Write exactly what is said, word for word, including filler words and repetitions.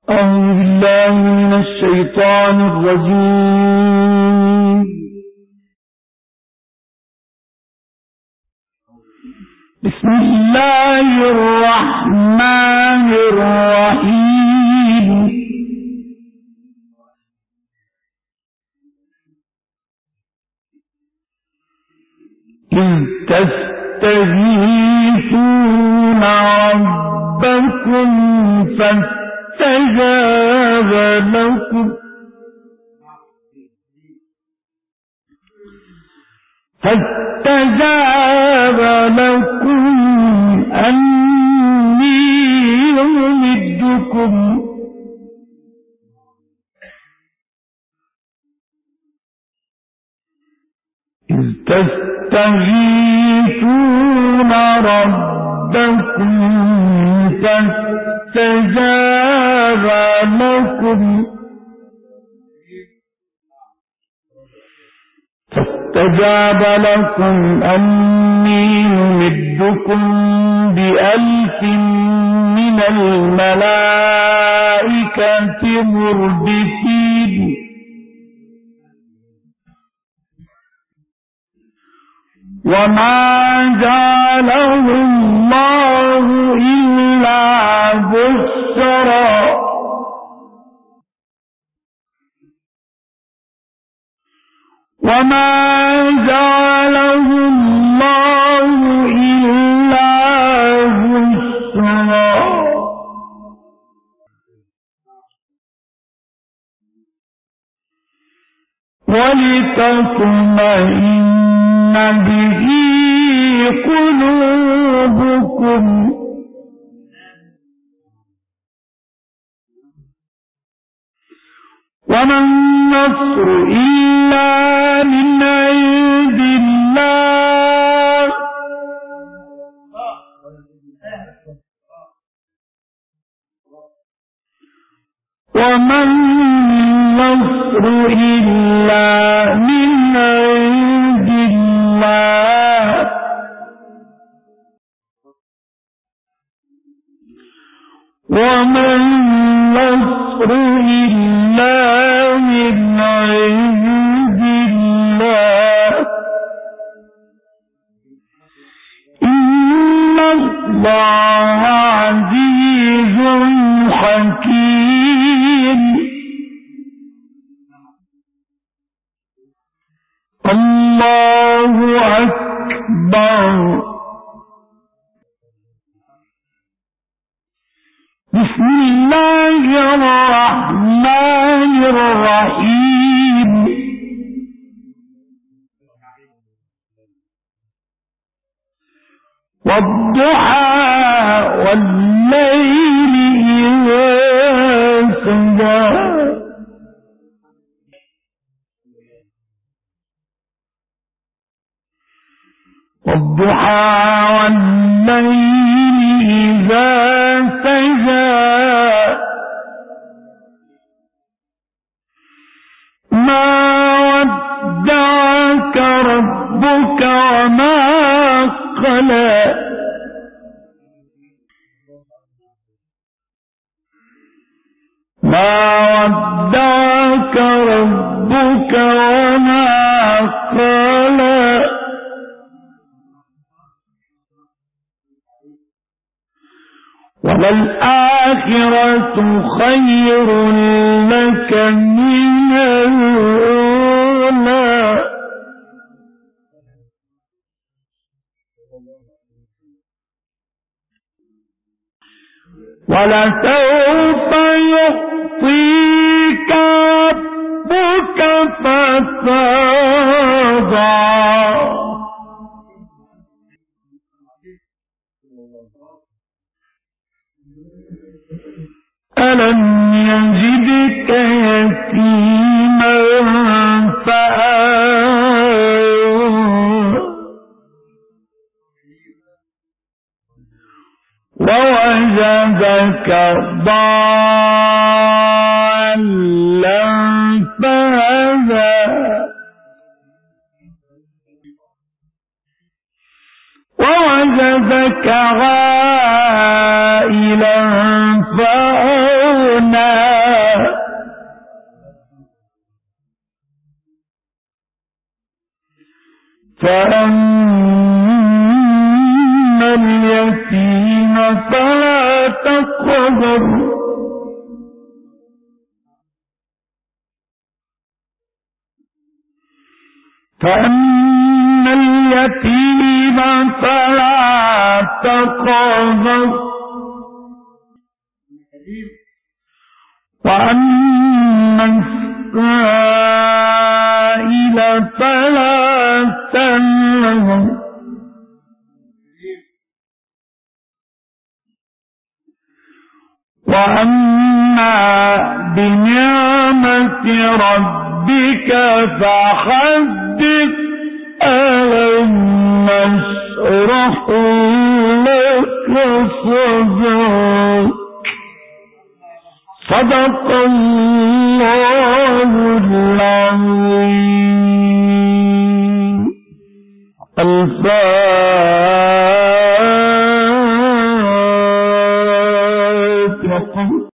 أعوذ بالله من الشيطان الرجيم. بسم الله الرحمن الرحيم. إذ تستغيثون ربكم فاستجاب لكم فاستجاب لكم أني يمدكم إذ تستغيثون ربكم فاستجاب لكم فاستجاب لكم أني يمدكم بألف من الملائكة مردفين وما جعله الله إلا بشرى وما جعله الله إلا بشرى ولتطمئن به قلوبكم وما النصر إلا من عند الله وما النصر إلا من عند الله وما النصر إلا من عند الله إن الله عزيز حكيم الله أكبر. بسم الله الرحمن الرحيم. والضحى والليل إذا سجى والضحى والليل إذا سجى ما ودعك ربك وما قلى ما ودعك ربك وما قلى وللآخرة خير لك من الأولى ولسوف يعطيك ربك فترضى ألم يجدك يتيما فآوى ووجدك ضالا فهدى ووجدك عائلا فأغنى فأما اليتيم فلا تقهر فأما اليتيم فلا تقهر وأما السائل فلا تنهر وأما بنعمة ربك فحدث ألم نشرح لك صدرك صدق الله العظيم. الفاتحة.